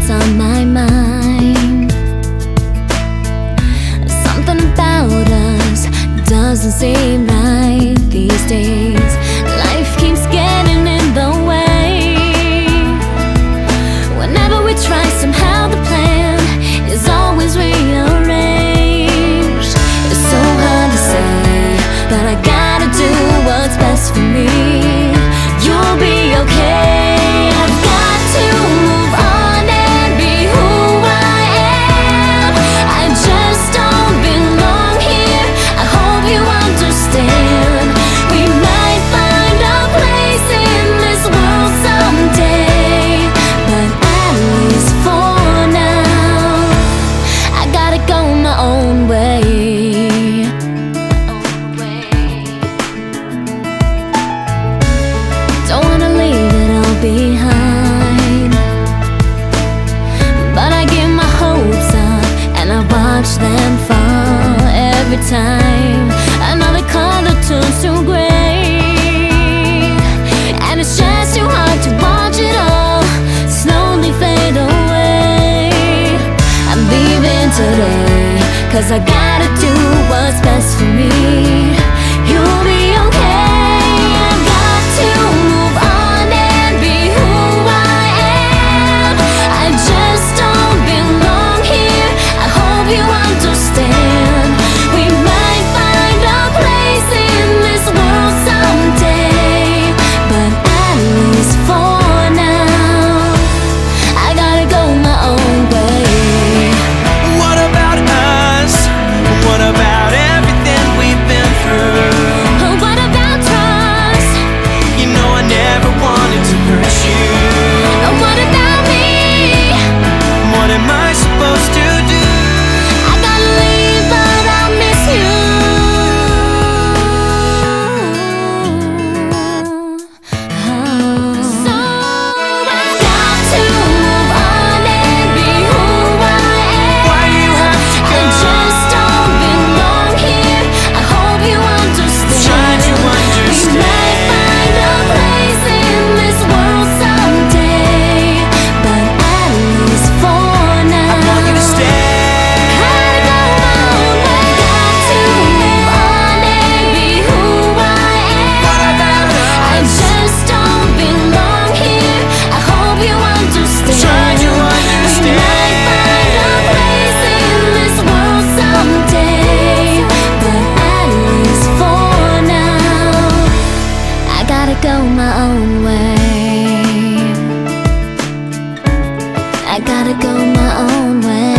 what's on my mind. Something about us doesn't seem right these days. Life keeps getting in the way. Whenever we try, somehow the plan is always rearranged. It's so hard to say, but I gotta do what's best for me. You'll be okay. I've got to move on and be who I am. I just don't belong here. I hope you understand. We might find a place in this world someday, but at least for now, I gotta go my own way. Don't wanna leave it all behind, but I give my hopes up and I watch them fall every time another color turns to gray. And it's just too hard to watch it all slowly fade away. I'm leaving today, 'cause I gotta do what's best for me. You'll be okay. I've got to move on and be who I am. I just don't belong here. I hope you understand. We might find a place in this world someday, but at least for now, I gotta go my own way. What about us? What about everything we've been through? What about trust? You know I never wanted to hurt you. What about me? What am I supposed to do? I gotta leave, but I'll miss you. So I've got to move on and be who I am. Why do you have to I go? just don't belong here. I hope you understand. Trying to We might understand. find a place in this world someday, but at least for now, I want you to stay. gotta go my own way. Got to move on and be who I am. What about I us? just don't belong here. I hope you understand. Trying to We might understand. find a place in this world someday, but at least for now, I gotta go my own way. I gotta go my own way.